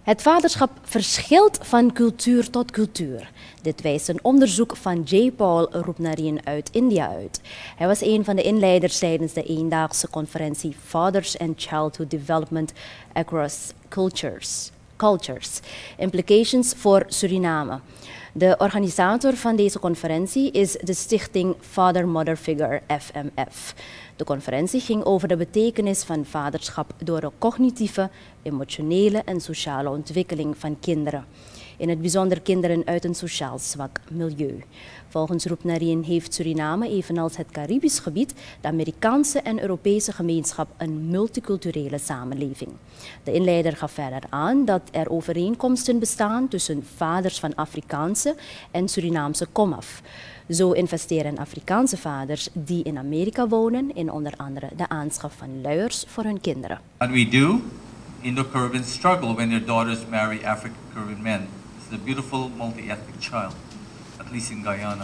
Het vaderschap verschilt van cultuur tot cultuur. Dit wijst een onderzoek van Jaypal Rupnarine uit India uit. Hij was een van de inleiders tijdens de eendaagse conferentie Fathers and Childhood Development Across Cultures. Implications voor Suriname. De organisator van deze conferentie is de stichting Father Mother Figure FMF. De conferentie ging over de betekenis van vaderschap door de cognitieve, emotionele en sociale ontwikkeling van kinderen. In het bijzonder kinderen uit een sociaal zwak milieu. Volgens Rupnarine heeft Suriname, evenals het Caribisch gebied, de Amerikaanse en Europese gemeenschap een multiculturele samenleving. De inleider gaf verder aan dat er overeenkomsten bestaan tussen vaders van Afrikaanse en Surinaamse komaf. Zo investeren Afrikaanse vaders die in Amerika wonen in onder andere de aanschaf van luiers voor hun kinderen. And we do, Indo-Caribbean struggle when their daughters marry African-Caribbean men. It's a beautiful multi-ethnic child, at least in Guyana.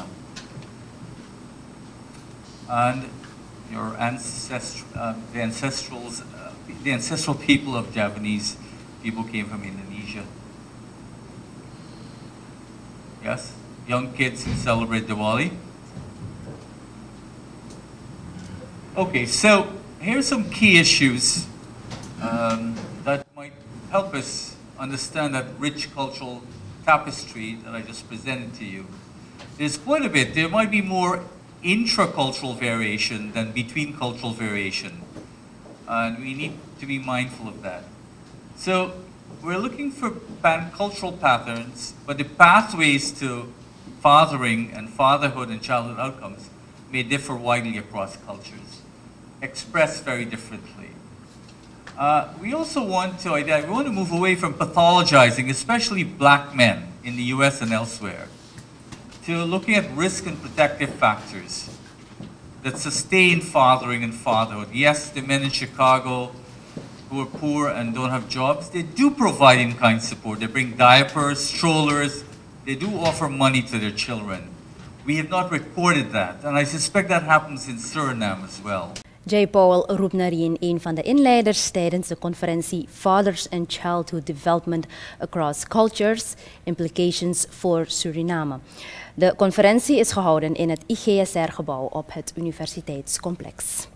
And your the ancestral people of Japanese people came from Indonesia. Yes? Young kids who celebrate Diwali. Okay, so here's some key issues that might help us understand that rich cultural tapestry that I just presented to you. There's quite a bit. There might be more intra-cultural variation than between cultural variation. And we need to be mindful of that. So we're looking for cultural patterns, but the pathways to fathering and fatherhood and childhood outcomes may differ widely across cultures, expressed very differently. We also want to move away from pathologizing, especially black men in the US and elsewhere, to looking at risk and protective factors that sustain fathering and fatherhood. Yes, the men in Chicago who are poor and don't have jobs, they do provide in-kind support. They bring diapers, strollers, they do offer money to their children. We have not recorded that, and I suspect that happens in Suriname as well. Jaypal Rupnarine, een van de inleiders tijdens de conferentie Fathers and Childhood Development Across Cultures, Implications for Suriname. De conferentie is gehouden in het IGSR-gebouw op het universiteitscomplex.